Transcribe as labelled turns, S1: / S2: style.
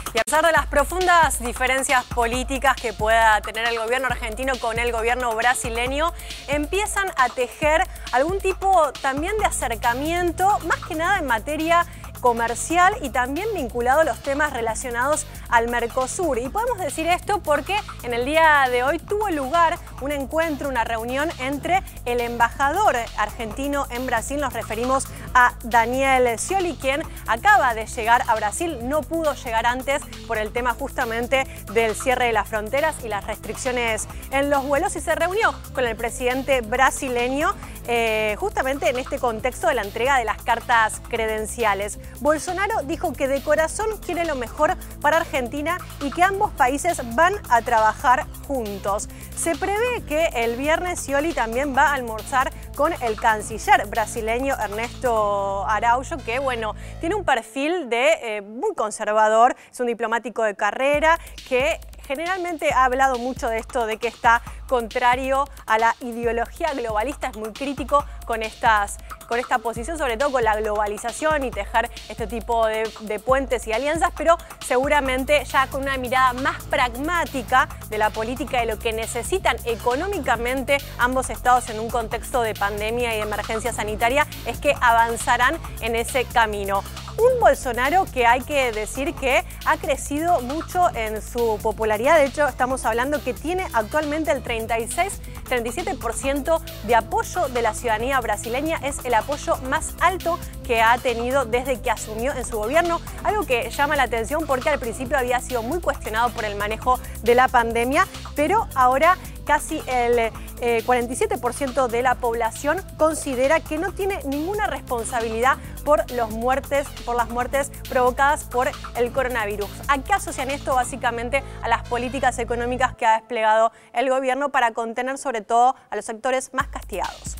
S1: Y a pesar de las profundas diferencias políticas que pueda tener el gobierno argentino con el gobierno brasileño, empiezan a tejer algún tipo también de acercamiento, más que nada en materia comercial y también vinculado a los temas relacionados al Mercosur. Y podemos decir esto porque en el día de hoy tuvo lugar un encuentro, una reunión entre el embajador argentino en Brasil, nos referimos a Daniel Scioli, quien acaba de llegar a Brasil, no pudo llegar antes por el tema justamente del cierre de las fronteras y las restricciones en los vuelos, y se reunió con el presidente brasileño justamente en este contexto de la entrega de las cartas credenciales. Bolsonaro dijo que de corazón quiere lo mejor para Argentina y que ambos países van a trabajar juntos. Se prevé que el viernes Scioli también va a almorzar con el canciller brasileño Ernesto Araújo, que bueno, tiene un perfil de muy conservador, es un diplomático de carrera que generalmente ha hablado mucho de esto, de que está contrario a la ideología globalista, es muy crítico con esta posición, sobre todo con la globalización y tejer este tipo de puentes y alianzas, pero seguramente ya con una mirada más pragmática de la política y de lo que necesitan económicamente ambos estados en un contexto de pandemia y de emergencia sanitaria, es que avanzarán en ese camino. Un Bolsonaro que hay que decir que ha crecido mucho en su popularidad. De hecho, estamos hablando que tiene actualmente el 37% de apoyo de la ciudadanía brasileña. Es el apoyo más alto que ha tenido desde que asumió en su gobierno. Algo que llama la atención porque al principio había sido muy cuestionado por el manejo de la pandemia, pero ahora casi el 47% de la población considera que no tiene ninguna responsabilidad por las muertes provocadas por el coronavirus. ¿A qué asocian esto? Básicamente a las políticas económicas que ha desplegado el gobierno para contener sobre todo a los sectores más castigados.